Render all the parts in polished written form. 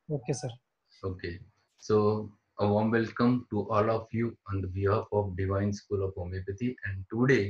Okay, sir. Okay, so a warm welcome to all of you on the behalf of Divine School of Homeopathy. And today,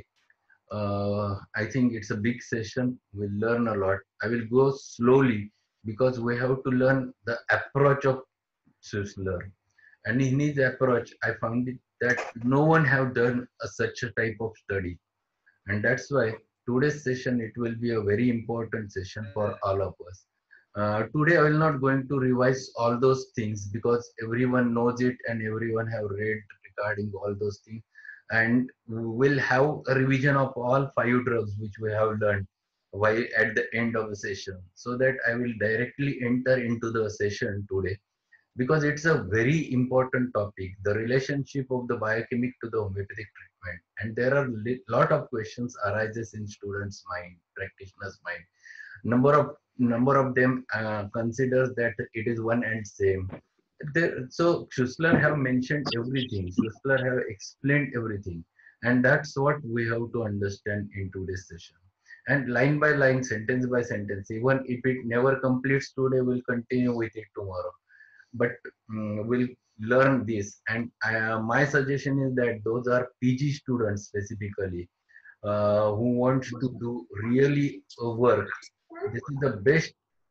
I think it's a big session. We'll learn a lot. I will go slowly because we have to learn the approach of Schussler. And in his approach, I found it that no one have done such a type of study, and that's why today's session it will be a very important session for all of us. Today I will not going to revise all those things because everyone knows it and everyone have read regarding all those things, and we will have a revision of all five drugs which we have learned while at the end of the session, so that I will directly enter into the session today because it's a very important topic, the relationship of the biochemic to the homeopathic treatment. And there are lot of questions arises in students mind, practitioners mind. Number of them considers that it is one and same. So Schussler have mentioned everything, Schussler have explained everything, and that's what we have to understand in today's session. And line by line, sentence by sentence, even if it never completes today, we'll continue with it tomorrow, but we'll learn this. And my suggestion is that those are PG students specifically, who wants to do really work. This is the best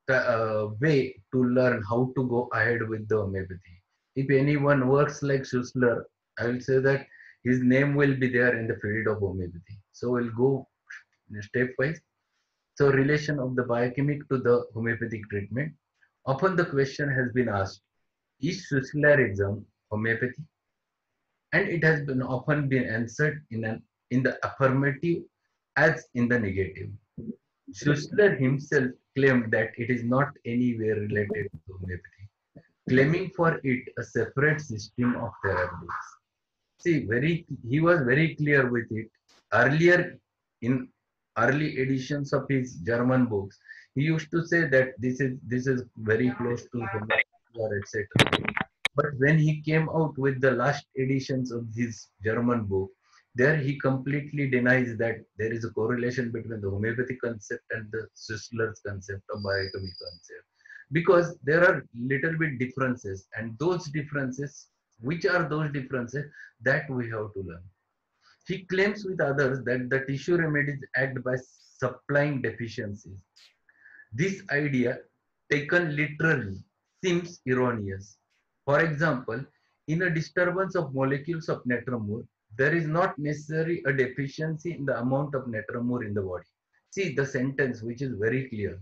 way to learn how to go ahead with the homeopathy. If anyone works like Schussler, I will say that his name will be there in the field of homeopathy. So we'll go stepwise. So relation of the biochemic to the homeopathic treatment. Often the question has been asked, is Schusslerism homeopathy? And it has been often been answered in the affirmative as in the negative. Schussler himself claimed that it is not anywhere related to homeopathy, claiming for it a separate system of therapies. See, he was very clear with it. Earlier, in early editions of his German books, he used to say that this is very close to homeopathy or etc. But when he came out with the last editions of his German book, there he completely denies that there is a correlation between the homeopathic concept and the Schussler's concept of biochemical concept. Because there are little bit differences, and those differences, which are those differences that we have to learn. He claims with others that the tissue remedies act by supplying deficiencies. This idea, taken literally, seems erroneous. For example, in a disturbance of molecules of natramur, there is not necessarily a deficiency in the amount of natramur in the body. See the sentence which is very clear.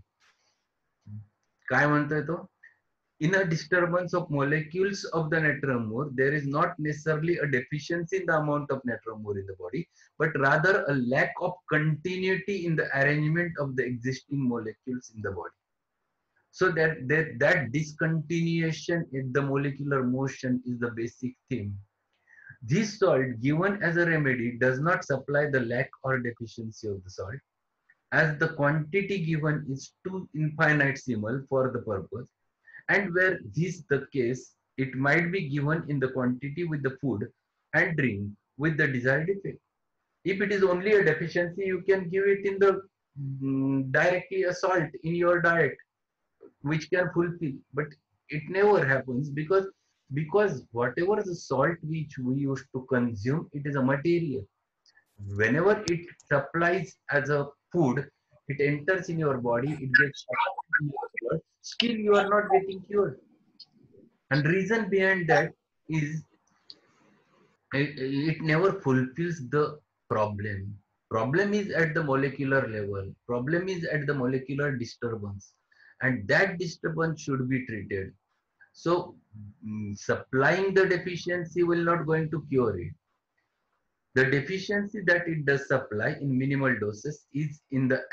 काय म्हणतोय तो? In a disturbance of molecules of the natramur, there is not necessarily a deficiency in the amount of natramur in the body, but rather a lack of continuity in the arrangement of the existing molecules in the body. So that discontinuation in the molecular motion is the basic theme. This salt given as a remedy does not supply the lack or deficiency of the salt, as the quantity given is too infinitesimal for the purpose, and where this is the case, it might be given in the quantity with the food and drink with the desired effect. If it is only a deficiency, you can give it in the directly a salt in your diet which can fulfill, but it never happens because whatever the salt which we used to consume, it is a material. Whenever it supplies as a food, it enters in your body, it gets absorbed in your blood, still you are not getting cured. And reason behind that is it never fulfills the problem is at the molecular level, problem is at the molecular disturbance, and that disturbance should be treated. So supplying the deficiency will not going to cure it. The deficiency that it does supply in minimal doses is in the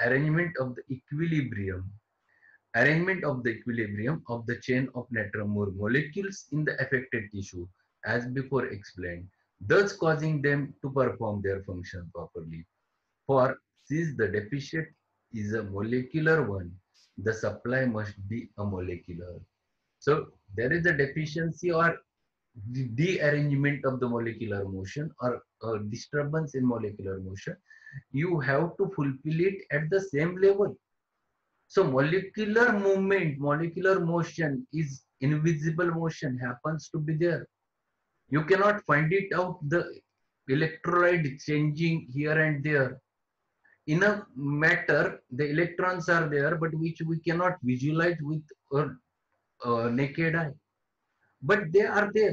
arrangement of the equilibrium of the chain of natramur molecules in the affected tissue, as before explained, thus causing them to perform their function properly. For since the deficit is a molecular one, the supply must be a molecular. So there is a deficiency or dearrangement of the molecular motion or disturbance in molecular motion. You have to fulfill it at the same level. So molecular movement, molecular motion is invisible motion, happens to be there. You cannot find it out, the electrolyte changing here and there. In a matter, the electrons are there, but which we cannot visualize with our naked eye. But they are there.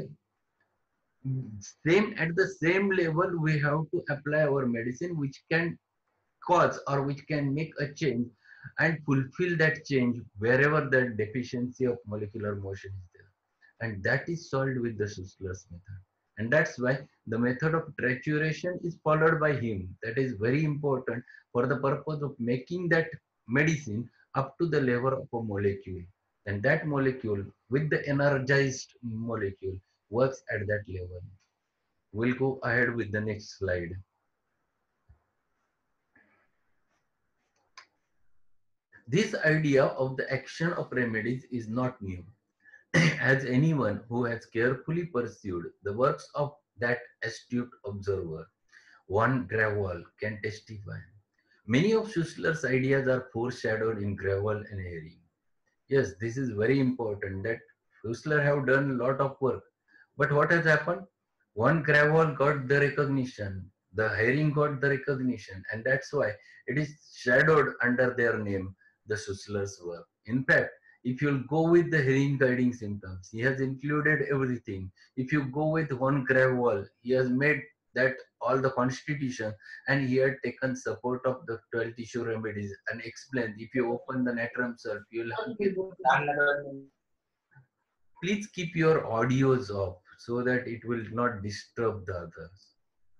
Same at the same level, we have to apply our medicine, which can cause or which can make a change and fulfill that change wherever the deficiency of molecular motion is there. And that is solved with the Schussler's method. And that's why the method of trituration is followed by him. That is very important for the purpose of making that medicine up to the level of a molecule. And that molecule with the energized molecule works at that level. We'll go ahead with the next slide. This idea of the action of remedies is not new, as anyone who has carefully pursued the works of that astute observer, Van Gravel, can testify. Many of Schussler's ideas are foreshadowed in Gravel and Hering. Yes, this is very important that Schussler have done a lot of work. But what has happened? One Gravel got the recognition, the Hering got the recognition, and that's why it is shadowed under their name, the Schussler's work. In fact, if you'll go with the Hering guiding symptoms, he has included everything. If you go with one Gravel, he has made that all the constitution, and he had taken support of the 12 tissue remedies and explained if you open the natrum self, you'll please keep your audios off so that it will not disturb the others.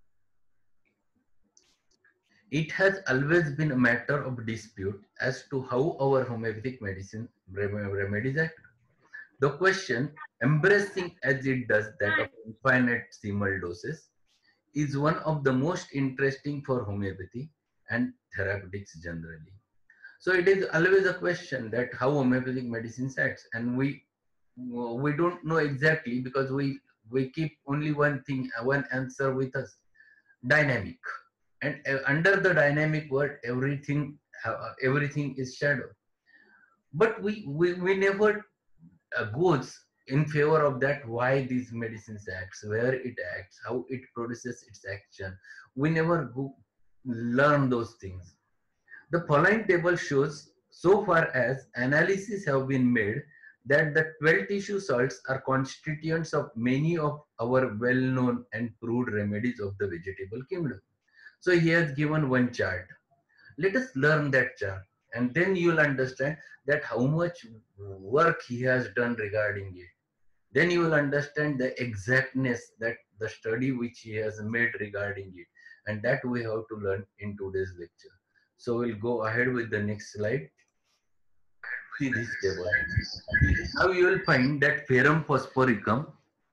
It has always been a matter of dispute as to how our homeopathic medicine remedies act. The question, embracing as it does that of infinite simal doses, is one of the most interesting for homeopathy and therapeutics generally. So it is always a question that how homeopathic medicine acts, and we don't know exactly because we keep only one thing, one answer with us: dynamic. And under the dynamic word, everything is shadow. But we never goes in favor of that. Why these medicines acts, where it acts, how it produces its action. We never go learn those things. The following table shows, so far as analysis have been made, that the 12 tissue salts are constituents of many of our well-known and proved remedies of the vegetable kingdom. So he has given one chart. Let us learn that chart, and then you'll understand that how much work he has done regarding it. Then you will understand the exactness that the study which he has made regarding it, and that we have to learn in today's lecture. So we'll go ahead with the next slide. See this table. Now you will find that Ferrum phosphoricum,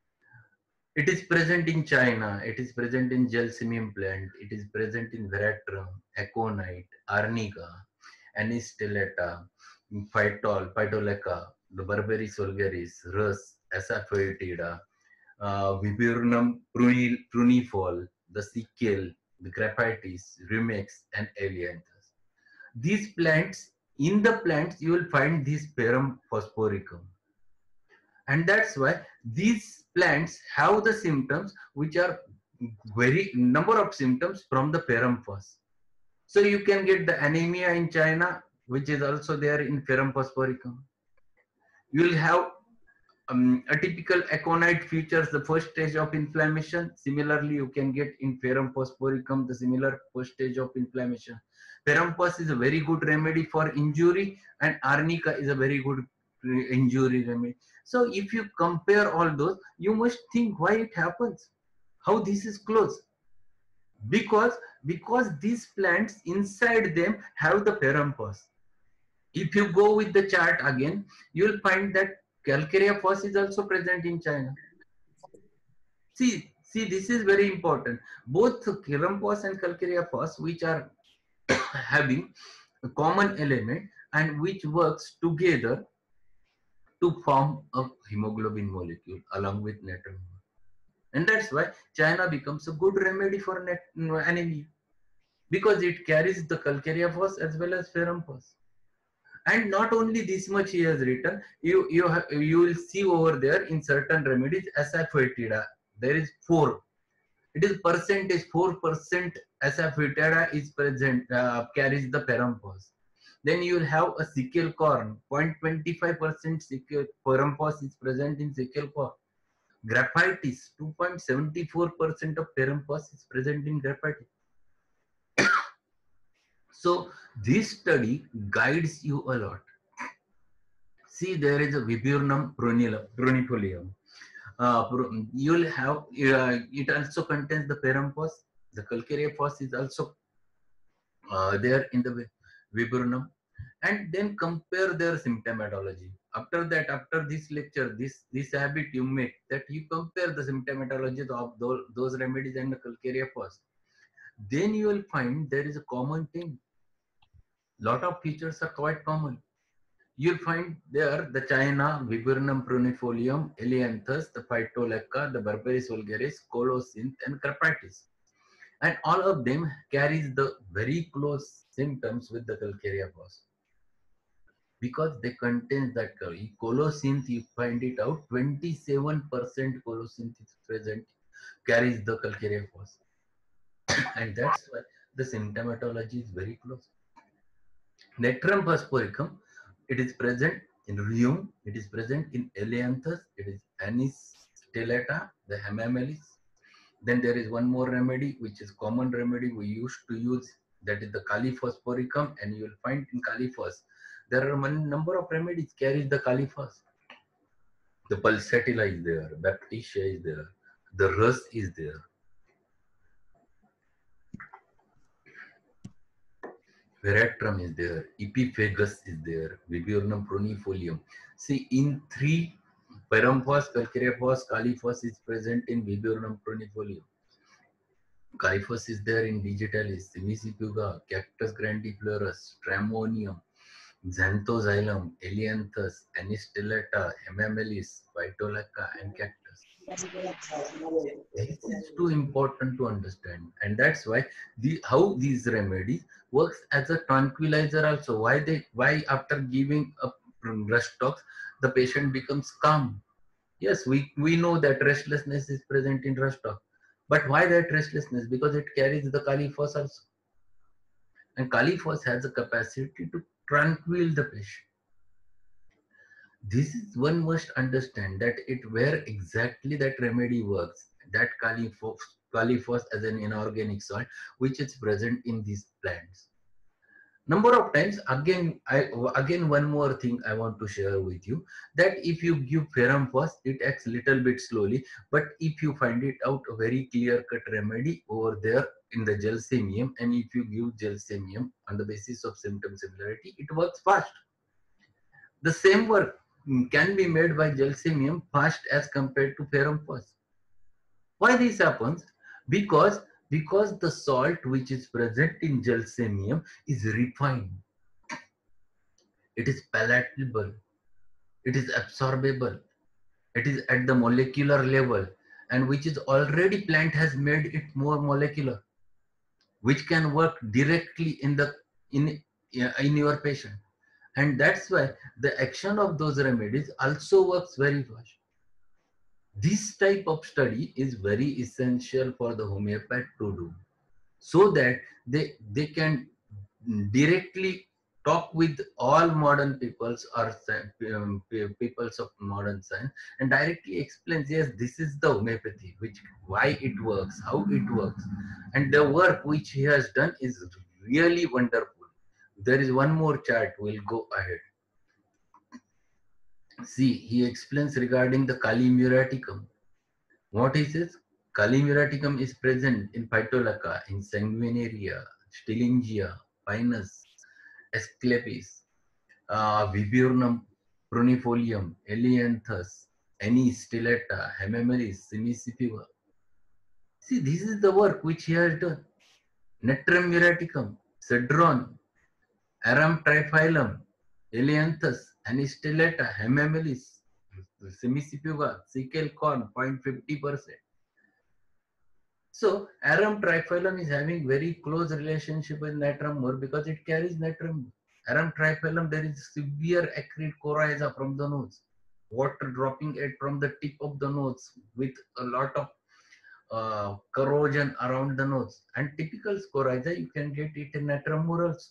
it is present in China, it is present in Gelsemium plant, it is present in Veratrum, Aconite, Arnica, Anistellata, Phytoleca, the Berberis vulgaris, Rus, Asafoetida, Viburnum prunifol, the Sickle, the Graphitis, Rumex, and Elianthus. These plants, in the plants, you will find this Ferrum phosphoricum. And that's why these plants have the symptoms which are very number of symptoms from the Ferrum phos. So you can get the anemia in China, which is also there in Ferrum phosphoricum. You will have atypical aconite features, the first stage of inflammation. Similarly, you can get in Ferrum phosphoricum the similar first stage of inflammation. Ferrum phos is a very good remedy for injury, and Arnica is a very good injury remedy. So if you compare all those, you must think why it happens, how this is close. Because these plants inside them have the Ferrum phos. If you go with the chart again, you will find that Calcarea phos is also present in China. See, this is very important. Both Ferrum phos and Calcarea phos, which are having a common element and which works together to form a hemoglobin molecule along with natron. And that's why China becomes a good remedy for anemia, because it carries the Calcarea phos as well as Ferrum phos. And not only this much he has written, you will see over there in certain remedies asafoetida. There is 4. It is percentage 4% asafoetida is present, carries the parampos. Then you will have a sickle corn, 0.25% sickle parampos is present in sickle corn. Graphitis, 2.74% of parampos is present in graphitis. So this study guides you a lot. See, there is a Viburnum pronifolium. You'll have, it also contains the parampos. The calcareophos is also there in the Viburnum. And then compare their symptomatology. After that, after this lecture, this habit you make, that you compare the symptomatology of those remedies and the calcareophos. Then you will find there is a common thing. Lot of features are quite common. You'll find there the China, Viburnum pronifolium, Elianthus, the Phytolecca, the Berberis vulgaris, Colocynth, and Carpatis. And all of them carries the very close symptoms with the Calcareophos. Because they contain that Colocynth, you find it out, 27% Colocynth is present, carries the Calcareophos. And that's why the symptomatology is very close. Natrum phosphoricum, it is present in Rheum, it is present in Elianthus, it is Anis stellata, the Hamamelis. Then there is one more remedy, which is common remedy we used to use, that is the Kali phosphoricum, and you will find in Kali phos. There are a number of remedies carries the Kali phos. The pulsatilla is there, Baptisia is there, the rus is there. Veratrum is there, Epiphagus is there, Viburnum pronifolium. See, in 3, Parampos, Calcareophos, Caliphos is present in Viburnum pronifolium. Caliphos is there in Digitalis, Semicipuga, Cactus grandiflorus, Stramonium, Xanthoxylum, Elianthus, Anistellata, Hemamelis, Phytolecca, and Cactus. This is too important to understand, and that's why how these remedies works as a tranquilizer also. Why after giving a rush tox the patient becomes calm? Yes, we know that restlessness is present in rush tox, but why that restlessness? Because it carries the Caliphos also, and Caliphos has a capacity to tranquil the patient. This is, one must understand that it where exactly that remedy works, that Caliphos as an inorganic salt which is present in these plants. Number of times, again one more thing I want to share with you, that if you give ferrum first, it acts little bit slowly, but if you find it out a very clear cut remedy over there in the gelsemium, and if you give gelsemium on the basis of symptom similarity, it works fast. The same work can be made by gelsemium fast as compared to ferrum first. Why this happens? Because the salt which is present in gelsemium is refined. It is palatable. It is absorbable. It is at the molecular level, and which is already plant has made it more molecular, which can work directly in your patient. And that's why the action of those remedies also works very fast. This type of study is very essential for the homeopath to do, so that they can directly talk with all modern peoples or peoples of modern science, and directly explains, yes, this is the homeopathy, which why it works, how it works, and the work which he has done is really wonderful. There is one more chart, we'll go ahead. See, he explains regarding the Kali muraticum. What he says, Kali muraticum is present in Phytolacca, in Sanguinaria, Stillingia, Pinus, Asclepias, Viburnum pronifolium, Elianthus, Anis stellata, Hamamelis, Semicipива. See, this is the work which he has done. Natrum muraticum, Cedron, Aram triphyllum, Elianthus, Anis stellata, Hamamelis, Semicipива, Sickle corn, 0.50%. So Aram triphyllum is having very close relationship with natrum more because it carries natrum. Aram triphyllum, there is severe acrid coryza from the nose, water dropping it from the tip of the nose with a lot of corrosion around the nose. And typical coryza, you can get it in Natrum murals.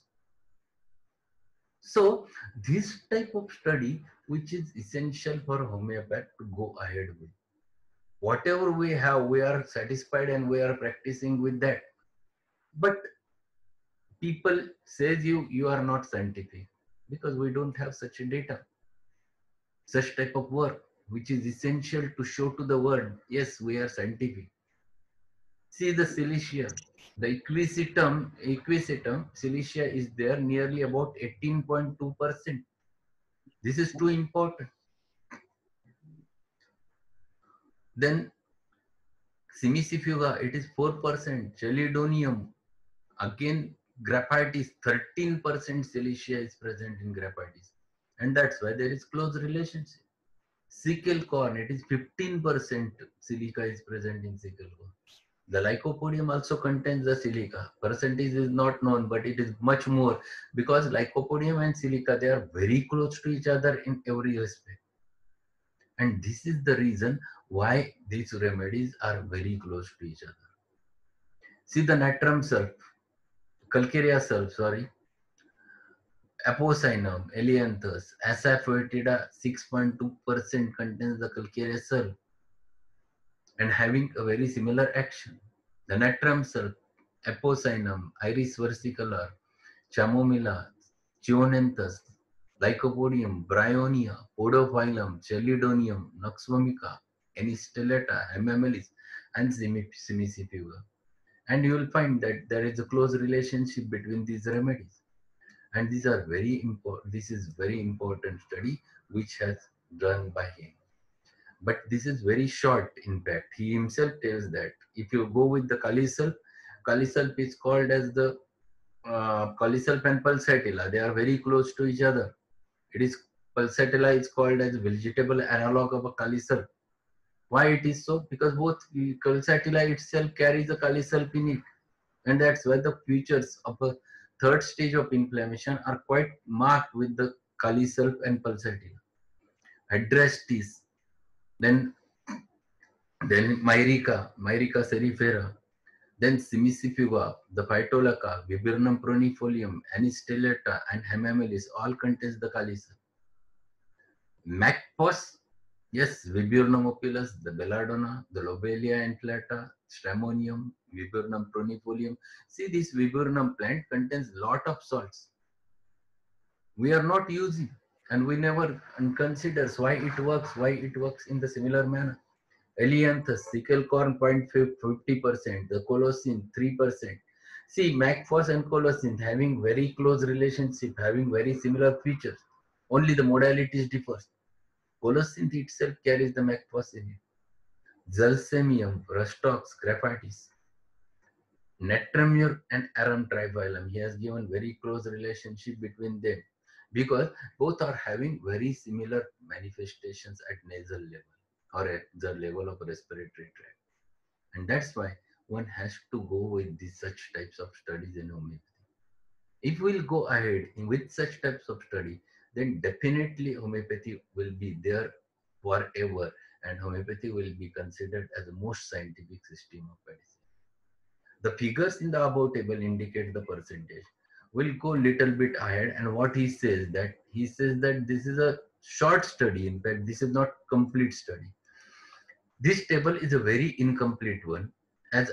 So this type of study, which is essential for homeopath to go ahead with. Whatever we have, we are satisfied and we are practicing with that. But people says you are not scientific because we don't have such a data, such type of work, which is essential to show to the world, yes, we are scientific. See the silicia, the equisetum silicia is there nearly about 18.2%. This is too important. Then Simicifuga, it is 4%. Chelidonium, again, graphitis, 13% silicia is present in graphitis. And that's why there is close relationship. Sickle corn, it is 15% silica is present in sickle corn. The lycopodium also contains the silica. Percentage is not known, but it is much more because lycopodium and silica, they are very close to each other in every respect. And this is the reason why these remedies are very close to each other. See the natrum sulf, calcarea sulf, sorry, Apocynon, Elianthus, Asafoetida 6.2% contains the calcarea sulf and having a very similar action. The natrum sulf, Apocynon, Iris versicolor, Chamomilla, Chionanthus, Lycopodium, Bryonia, Podophyllum, Chelidonium, Nux vomica, Anistellata, Hemamelis, and Simicifuga. And you will find that there is a close relationship between these remedies. And these are very important. This is very important study which has done by him. But this is very short. In fact, he himself tells that if you go with the Kalisulf is called as the Kalisulf and Pulsatilla. They are very close to each other. It is Pulsatilla is called as vegetable analog of a Kalisulf. Why it is so? Because both Pulsatilla itself carries a Kalisulf in it, and that's why the features of a third stage of inflammation are quite marked with the Kalisulf and Pulsatilla. Adrastis, then Myrica cerifera, then Simicifuga, the Phytolacca, Viburnum pronifolium, Anistellata, and Hemamelis all contains the Kalisulf. Macphos, yes, Viburnum opulus, the Belladonna, the Lobelia inflata, Stramonium, Viburnum pronifolium. See, this Viburnum plant contains lot of salts. We are not using, and we never considers why it works in the similar manner. Elianthus, sickle corn 0.50%, the colocin 3%. See, Macphos and colocin having very close relationship, having very similar features. Only the modalities differs. Colocin itself carries the Macphos in it. Zalcemium, Rustox, Graphitis. Natramur and Aram triphyllum. He has given very close relationship between them because both are having very similar manifestations at nasal level or at the level of respiratory tract. And that's why one has to go with these such types of studies in homeopathy. If we'll go ahead with such types of study, then definitely homeopathy will be there forever, and homeopathy will be considered as the most scientific system of medicine. The figures in the above table indicate the percentage. We'll go little bit ahead, and what he says that this is a short study. In fact, this is not complete study. This table is a very incomplete one, as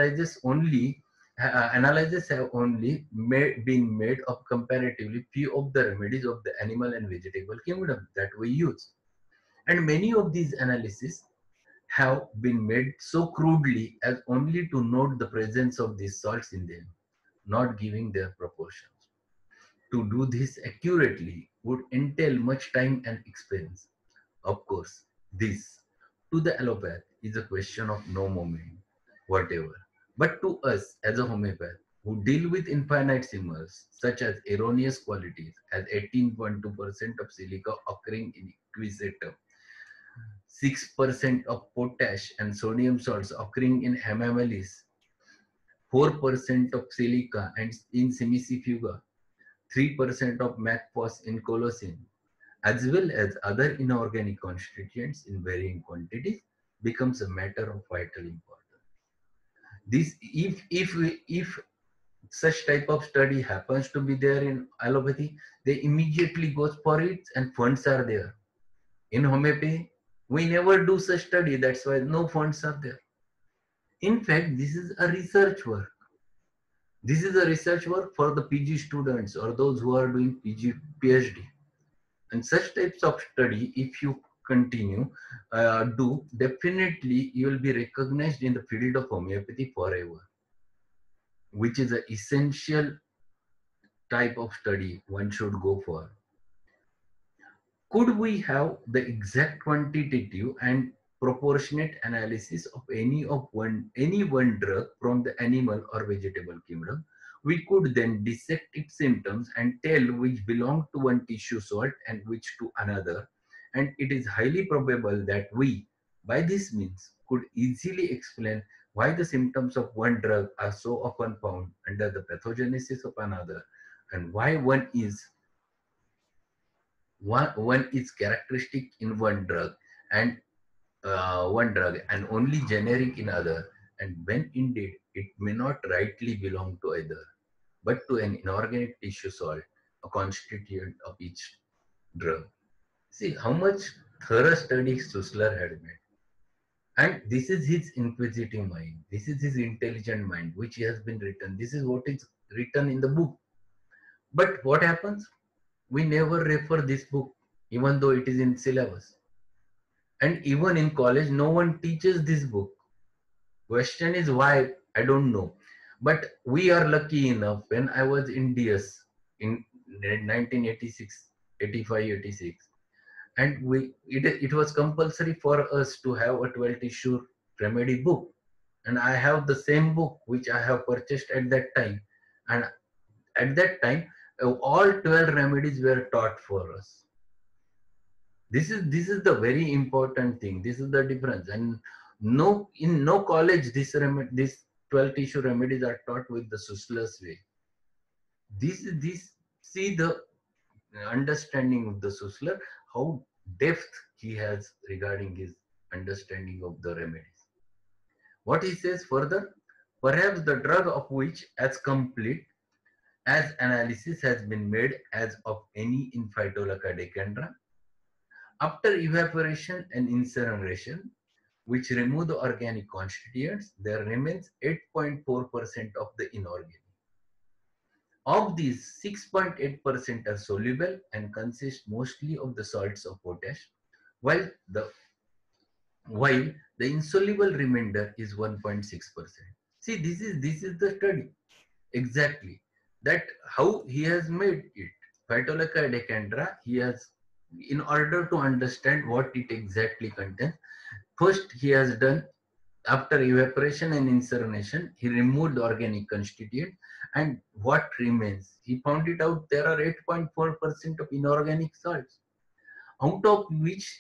analyses have only been made of comparatively few of the remedies of the animal and vegetable kingdom that we use. And many of these analyses have been made so crudely as only to note the presence of these salts in them, not giving their proportions. To do this accurately would entail much time and expense. Of course, this to the allopath is a question of no moment, whatever. But to us as a homeopath who deal with infinite signals such as erroneous qualities as 18.2% of silica occurring in equisetum, 6% of potash and sodium salts occurring in hemamelis, 4% of silica and in semicifuga, 3% of MACPHOS in colocin, as well as other inorganic constituents in varying quantities, becomes a matter of vital importance. This, if such type of study happens to be there in allopathy, they immediately goes for it and funds are there. In homeopathy, we never do such study. That's why no funds are there. In fact, this is a research work. This is a research work for the PG students or those who are doing PG, PhD. And such types of study, if you continue, definitely you will be recognized in the field of homeopathy forever, which is an essential type of study one should go for. Could we have the exact quantitative and proportionate analysis of any one drug from the animal or vegetable kingdom? We could then dissect its symptoms and tell which belong to one tissue salt and which to another. And it is highly probable that we, by this means, could easily explain why the symptoms of one drug are so often found under the pathogenesis of another, and why one is characteristic in one drug and only generic in other, and when indeed it may not rightly belong to either, but to an inorganic tissue salt, a constituent of each drug. See how much thorough study Sussler had made. And this is his inquisitive mind. This is his intelligent mind, which has been written. This is what is written in the book. But what happens? We never refer this book, even though it is in syllabus. And even in college, no one teaches this book. Question is why? I don't know. But we are lucky enough. When I was in DS in 1986, 85, 86, and it was compulsory for us to have a 12 tissue remedy book. And I have the same book which I have purchased at that time. And at that time, all 12 remedies were taught for us. This is the very important thing. This is the difference. And no, in no college this 12 tissue remedies are taught with the Sussler's way. This see the understanding of the Sussler, how depth he has regarding his understanding of the remedies. What he says further, perhaps the drug of which as complete as analysis has been made as of any in Phytolacca decandra, after evaporation and incineration, which remove the organic constituents, there remains 8.4% of the inorganic. Of these, 6.8% are soluble and consist mostly of the salts of potash, while the while the insoluble remainder is 1.6%. See, this is the study exactly that how he has made it. Phytolacca decandra, he has, in order to understand what it exactly contains, first he has done, after evaporation and incineration, he removed the organic constituent, and what remains? He found it out there are 8.4% of inorganic salts, out of which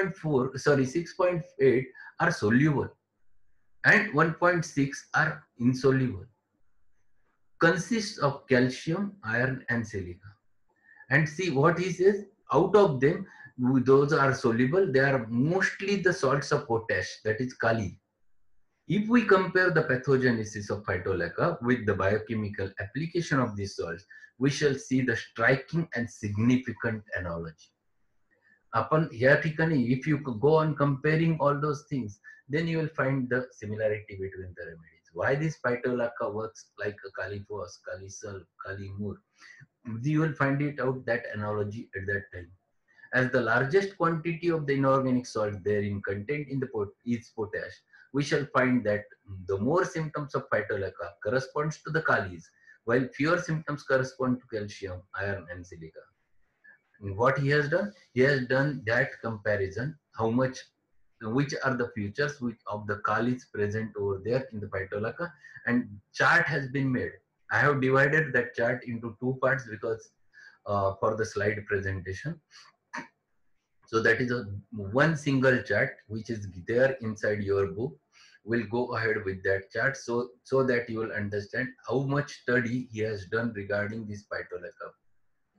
6.8 are soluble and 1.6 are insoluble. Consists of calcium, iron, and silica. And see what he says, out of them, those are soluble, they are mostly the salts of potash, that is Kali. If we compare the pathogenesis of Phytolacca with the biochemical application of these salts, we shall see the striking and significant analogy. Upon here, if you go on comparing all those things, then you will find the similarity between the remedies. Why this Phytolacca works like a Kaliphos, Kalisal, Kalimur, you will find it out that analogy at that time. As the largest quantity of the inorganic salt therein contained in the pot is potash, we shall find that the more symptoms of Phytolacca corresponds to the kalis, while fewer symptoms correspond to calcium, iron, and silica. And what he has done that comparison, how much, which are the features of the kalis present over there in the Phytolacca, and chart has been made. I have divided that chart into two parts because for the slide presentation. So that is a one single chart which is there inside your book. We'll go ahead with that chart so that you will understand how much study he has done regarding this Phytolacca.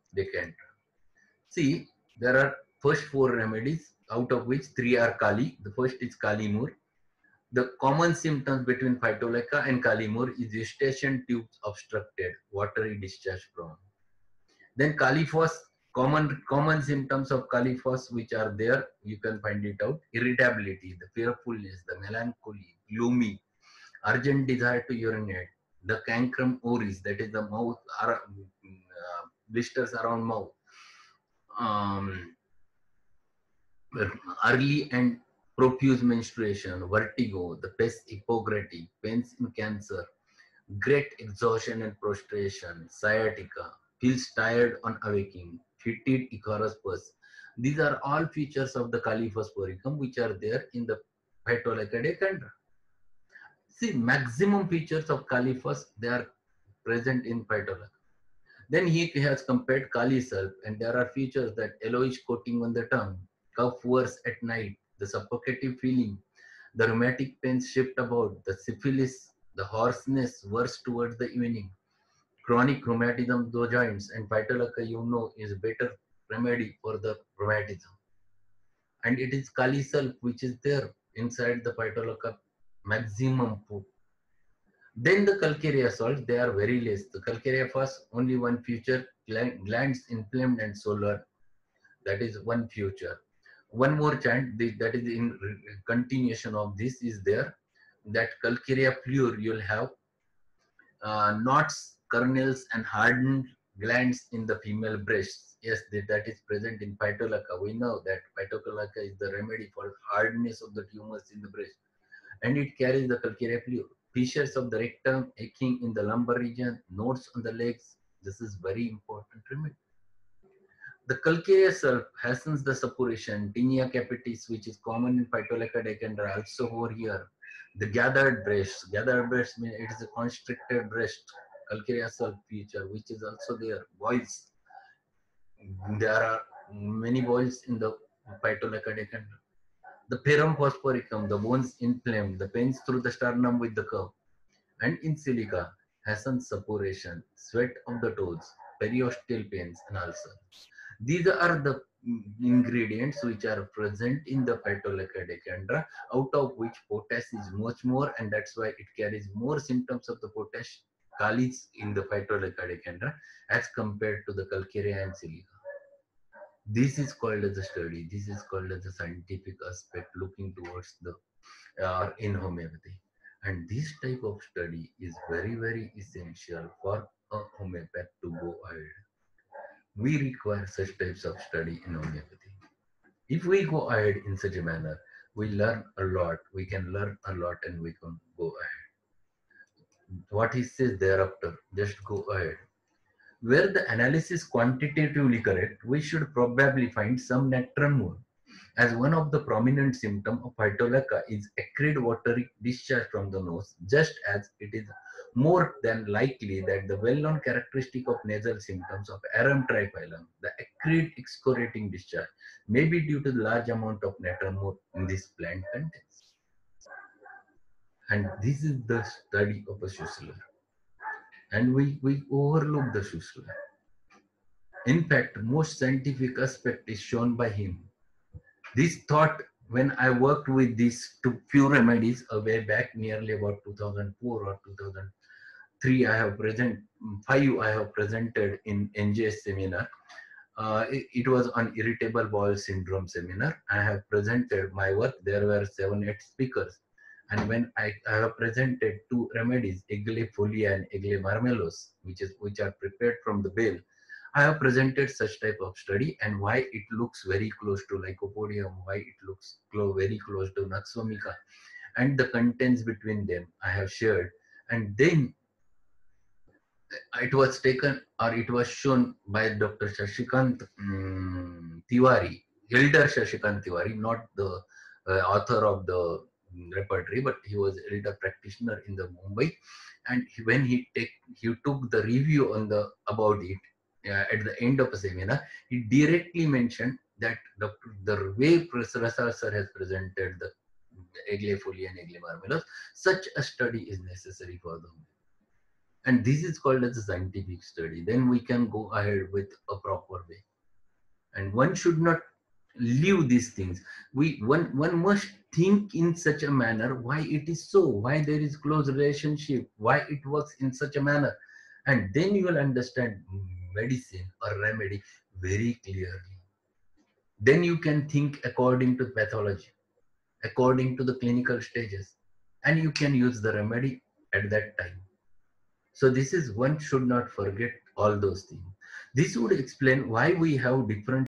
decandra. See, there are first four remedies, out of which three are Kali. The first is Kali Mur. The common symptoms between Phytolacca and Kali Mur is eustachian tubes obstructed, watery discharge prone. Then Califos, common symptoms of Califos which are there, you can find it out. Irritability, the fearfulness, the melancholy, gloomy, urgent desire to urinate, the cancrum oris, that is the mouth, blisters around mouth, um, early and profuse menstruation, vertigo, the pes hypocratic, pains in cancer, great exhaustion and prostration, sciatica, feels tired on awaking, fetid Icarus pus. These are all features of the Caliphosporicum which are there in the Phytolacca decandra. See, maximum features of Caliphos, they are present in Phytolacca. Then he has compared Kali self, and there are features that yellowish coating on the tongue, cough worse at night, the suffocative feeling, the rheumatic pains shift about, the syphilis, the hoarseness worse towards the evening, chronic rheumatism of the joints, and Phytolacca, you know, is better remedy for the rheumatism. And it is Kali self which is there inside the Phytolacca maximum food. Then the calcarea salts, they are very less. The calcarea first, only one feature, glands inflamed and solar. That is one feature. One more chant, that is in continuation of this is there, that calcarea fluor, you'll have knots, kernels, and hardened glands in the female breasts. Yes, that is present in Phytolacca. We know that Phytolacca is the remedy for hardness of the tumors in the breast, and it carries the calcarea fluor. Fissures of the rectum, aching in the lumbar region, nodes on the legs. This is very important remedy. The calcarea self hastens the suppuration, tinea capitis, which is common in Phytolacca decandra, also over here. The gathered breast means it is a constricted breast, calcarea self feature, which is also there. Boils, there are many boils in the Phytolacca decandra. The perum phosphoricum, the bones inflamed, the pains through the sternum with the curve. And in silica, Hassan suppuration, sweat of the toes, periosteal pains, and ulcer. These are the ingredients which are present in the Phytolacca decandra, out of which potash is much more, and that's why it carries more symptoms of the potash kalis in the Phytolacca decandra as compared to the calcarea and silica. This is called as a study. This is called as a scientific aspect looking towards the in homeopathy. And this type of study is very, very essential for a homeopath to go ahead. We require such types of study in homeopathy. If we go ahead in such a manner, we learn a lot, we can learn a lot and we can go ahead. What he says thereafter, just go ahead. Where the analysis quantitatively correct, we should probably find some nectar more, as one of the prominent symptoms of Phytolacca is acrid watery discharge from the nose, just as it is more than likely that the well-known characteristic of nasal symptoms of Arum triphyllum, the acrid excoriating discharge, may be due to the large amount of nattermore in this plant contains. And this is the study of a Schussler. And we overlook the Schussler. In fact, most scientific aspect is shown by him. This thought, when I worked with these few remedies a way back, nearly about 2004 or 2003, I have presented in NJS seminar. It was on irritable bowel syndrome seminar. I have presented my work. There were 7-8 speakers. And when I have presented two remedies, Egle folia and Egle marmelos, which are prepared from the bale, I have presented such type of study and why it looks very close to Lycopodium, why it looks very close to Naxomica, and the contents between them I have shared. And then it was taken or it was shown by Dr. Shashikant Tiwari, Elder Shashikant Tiwari, not the author of the repertory, but he was elder practitioner in the Mumbai. And when he took the review on about it at the end of a seminar, he directly mentioned that the way Professor Rasar sir has presented the Egle folia and Egle marmelos, such a study is necessary for them. And this is called as a scientific study. Then we can go ahead with a proper way. And one should not leave these things. One must think in such a manner why it is so, why there is close relationship, why it works in such a manner, and then you will understand medicine or remedy very clearly. Then you can think according to pathology, according to the clinical stages, and you can use the remedy at that time. So this is, one should not forget all those things. This would explain why we have different